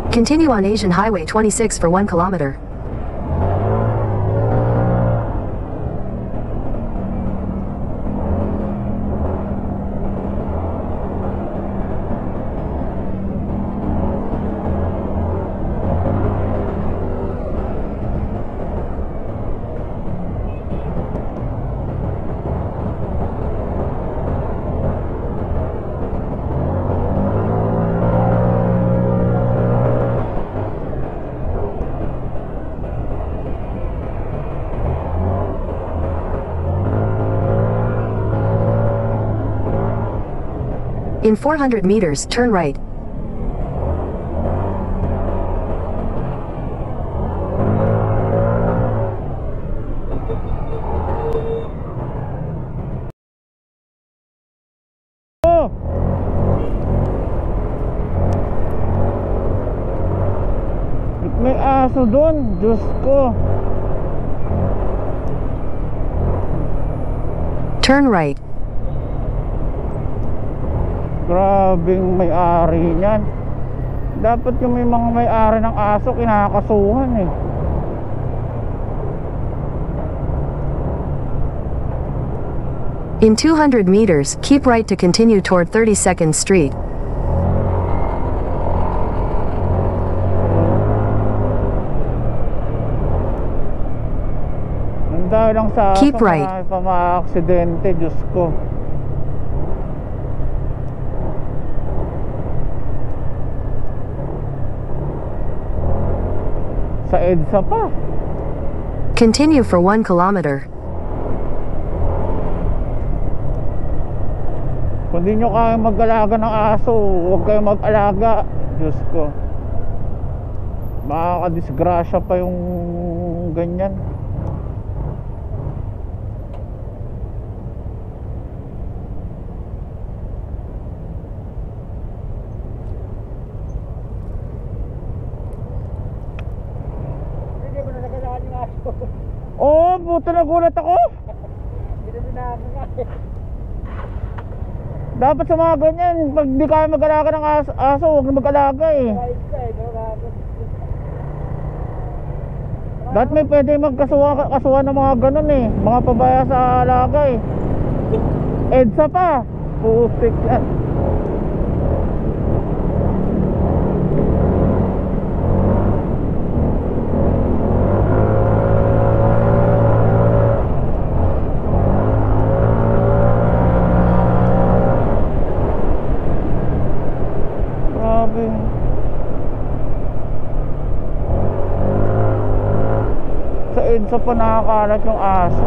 Continue on Asian Highway 26 for 1 kilometer. In 400 meters, turn right. Oh! May aso doon, Diyos ko. Turn right. Grabing may-ari niyan. Dapat yung may mga may-ari ng aso kinakasuhan eh. In 200 meters, keep right to continue toward 32nd Street. Dahil lang sa Keep right. Marami pa mga aksidente, Diyos ko. Sa EDSA pa. Continue for 1 kilometer. Kung di nyo kaya mag-alaga ng aso, huwag kayo mag-alaga. Diyos ko, makakadisgrasya pa yung ganyan. Oo, puto, nagulat ako. Dapat sa mga ganyan, pag di kaya mag-alaga ng aso, huwag na mag-alaga eh. Dapat may pwede magkasuhan ng mga ganun eh, mga pabaya sa alaga eh. EDSA pa. Putik yan. Sa EDSA pa nakakalat yung aso.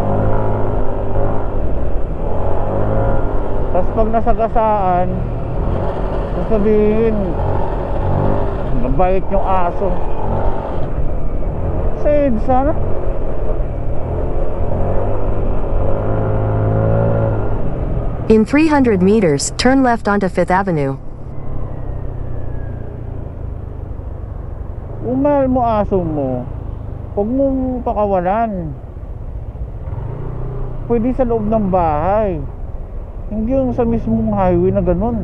Tapos pag nasagasaan, sasabihin mabait yung aso. Sa EDSA na. In 300 meters, turn left onto 5th Avenue. Kung mahal mo aso mo, huwag mong pakawalan. Pwede sa loob ng bahay, hindi yung sa mismong highway na ganun.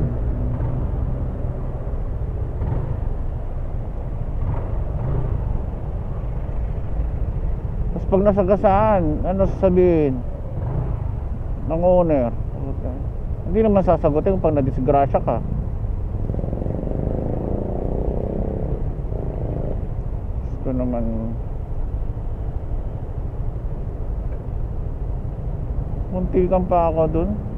Tapos pag nasagasaan, ano sasabihin ng owner? Hindi naman sasagutin kung pag nadisgrasya ka. Ito naman, muntikan pa ako dun.